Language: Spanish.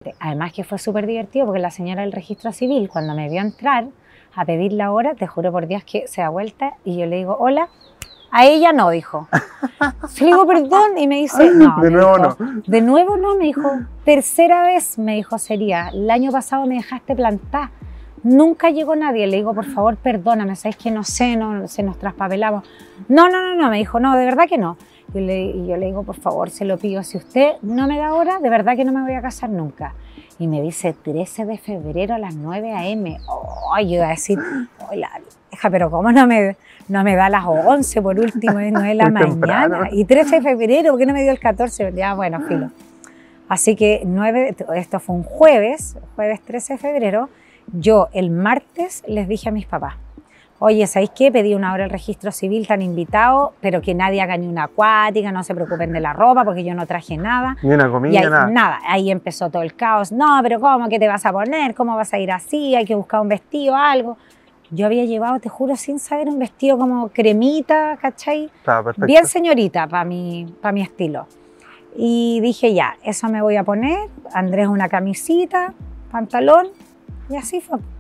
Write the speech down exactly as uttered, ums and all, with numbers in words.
Además que fue súper divertido porque la señora del registro civil, cuando me vio entrar a pedir la hora, te juro por Dios que se da vuelta y yo le digo, hola, a ella no, dijo. Yo le digo, perdón, y me dice, no. De nuevo dijo, no. De nuevo no, me dijo, tercera vez, me dijo, sería, el año pasado me dejaste plantar. Nunca llegó nadie, le digo, por favor, perdóname, sabes que no sé, no, se nos traspapelamos. No, no, no, no, me dijo, no, de verdad que no. Yo le, y yo le digo, por favor, se lo pido, si usted no me da hora, de verdad que no me voy a casar nunca. Y me dice, trece de febrero a las nueve a eme Oh, yo iba a decir, hola, vieja, pero ¿cómo no me, no me da a las once por último, es nueve de la mañana? Temprano. Y trece de febrero, ¿por qué no me dio el catorce? Ya, bueno, filo. Así que nueve, esto fue un jueves, jueves trece de febrero, yo el martes les dije a mis papás, oye, ¿sabéis qué? Pedí una hora el registro civil, están invitados, pero que nadie haga ni una acuática, no se preocupen de la ropa, porque yo no traje nada. Ni una comida, ahí, nada. Nada, ahí empezó todo el caos. No, pero ¿cómo? ¿Qué te vas a poner? ¿Cómo vas a ir así? Hay que buscar un vestido, algo. Yo había llevado, te juro, sin saber, un vestido como cremita, ¿cachai? Estaba perfecto. Bien señorita para mi, para mi estilo. Y dije, ya, eso me voy a poner. Andrés una camisita, pantalón, y así fue.